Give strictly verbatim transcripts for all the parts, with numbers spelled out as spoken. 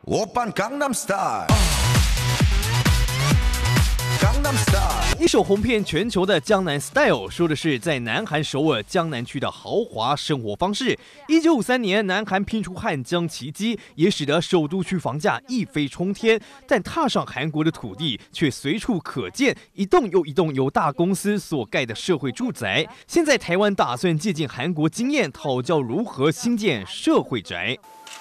오빤 강남스타일 강남스타일 一首红遍全球的《江南 Style》说的是在南韩首尔江南区的豪华生活方式。一九五三年，南韩拼出汉江奇迹，也使得首都区房价一飞冲天。但踏上韩国的土地，却随处可见一栋又一栋由大公司所盖的社会住宅。现在台湾打算借鉴韩国经验，讨教如何兴建社会宅。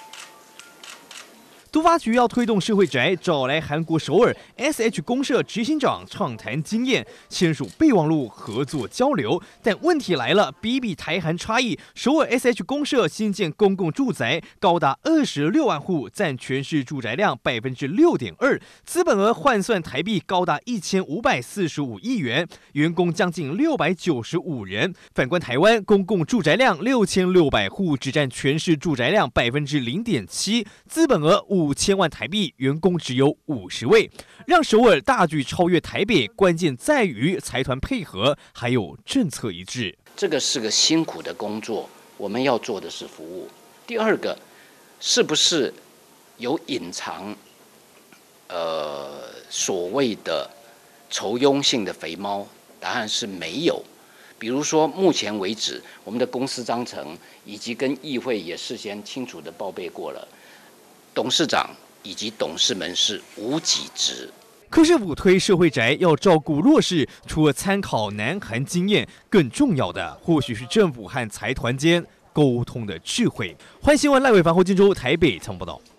都发局要推动社会宅，找来韩国首尔 S H 公社执行长畅谈经验，签署备忘录合作交流。但问题来了，比比台韩差异，首尔 S H 公社新建公共住宅高达二十六万户，占全市住宅量百分之六点二，资本额换算台币高达一千五百四十五亿元，员工将近六百九十五人。反观台湾，公共住宅量六千六百户，只占全市住宅量百分之零点七，资本额五千万台币，员工只有五十位，让首尔大举超越台北，关键在于财团配合，还有政策一致。 这个是个辛苦的工作，我们要做的是服务。第二个，是不是有隐藏呃所谓的酬庸性的肥猫？答案是没有。比如说，目前为止，我们的公司章程以及跟议会也事先清楚的报备过了，董事长以及董事们是无给职。 柯市府推社会宅要照顾弱势，除了参考南韩经验，更重要的或许是政府和财团间沟通的智慧。欢迎新闻赖伟凡、侯金洲台北采访报道。